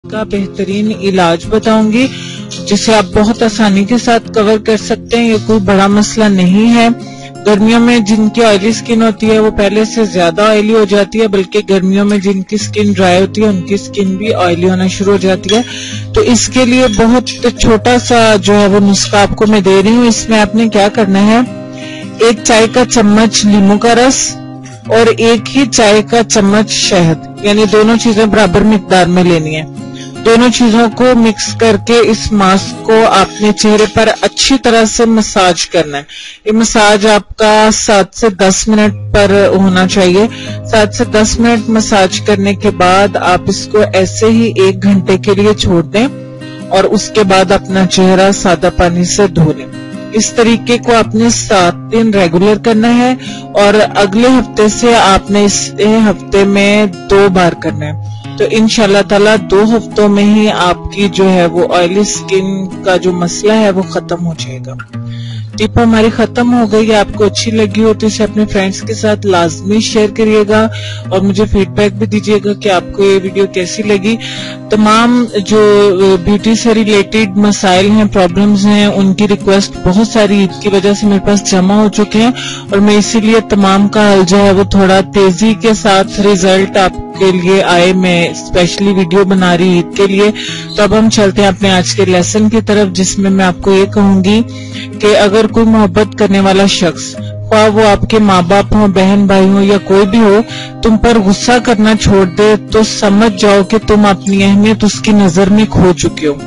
का बेहतरीन इलाज बताऊंगी जिसे आप बहुत आसानी के साथ कवर कर सकते हैं। ये कोई बड़ा मसला नहीं है। गर्मियों में जिनकी ऑयली स्किन होती है वो पहले से ज्यादा ऑयली हो जाती है, बल्कि गर्मियों में जिनकी स्किन ड्राई होती है उनकी स्किन भी ऑयली होना शुरू हो जाती है। तो इसके लिए बहुत छोटा सा जो है वो नुस्खा आपको मैं दे रही हूँ। इसमें आपने क्या करना है, 1 चाय का चम्मच नींबू का रस और 1 ही चाय का चम्मच शहद, यानी दोनों चीजें बराबर मिकदार में लेनी है। दोनों चीजों को मिक्स करके इस मास्क को आपने चेहरे पर अच्छी तरह से मसाज करना है। ये मसाज आपका 7 से 10 मिनट पर होना चाहिए। 7 से 10 मिनट मसाज करने के बाद आप इसको ऐसे ही 1 घंटे के लिए छोड़ दें और उसके बाद अपना चेहरा सादा पानी से धो लें। इस तरीके को आपने 7 दिन रेगुलर करना है और अगले हफ्ते से आपने इस हफ्ते में 2 बार करना है। तो इंशाल्लाह ताला 2 हफ्तों में ही आपकी जो है वो ऑयली स्किन का जो मसला है वो खत्म हो जाएगा। टिप हमारी खत्म हो गई। आपको अच्छी लगी हो तो इसे अपने फ्रेंड्स के साथ लाजमी शेयर करिएगा और मुझे फीडबैक भी दीजिएगा कि आपको ये वीडियो कैसी लगी। तमाम जो ब्यूटी से रिलेटेड मसाइल हैं, प्रॉब्लम्स हैं, उनकी रिक्वेस्ट बहुत सारी ईद की वजह से मेरे पास जमा हो चुके हैं और मैं इसीलिए तमाम का हल जो है वो थोड़ा तेजी के साथ रिजल्ट आपके लिए आए, मैं स्पेशली वीडियो बना रही ईद के लिए। तो अब हम चलते हैं अपने आज के लेसन की तरफ, जिसमें मैं आपको ये कहूंगी कि अगर कोई मोहब्बत करने वाला शख्स, ख्वाह वो आपके माँ बाप हो, बहन भाई हो या कोई भी हो, तुम पर गुस्सा करना छोड़ दे तो समझ जाओ कि तुम अपनी अहमियत उसकी नजर में खो चुके हो।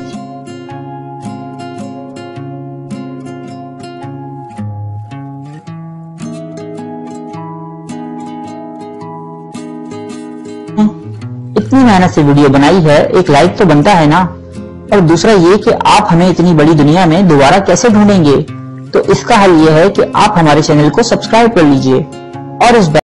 इतनी मेहनत से वीडियो बनाई है, एक लाइक तो बनता है ना। और दूसरा ये कि आप हमें इतनी बड़ी दुनिया में दोबारा कैसे ढूंढेंगे, तो इसका हल ये है कि आप हमारे चैनल को सब्सक्राइब कर लीजिए और इस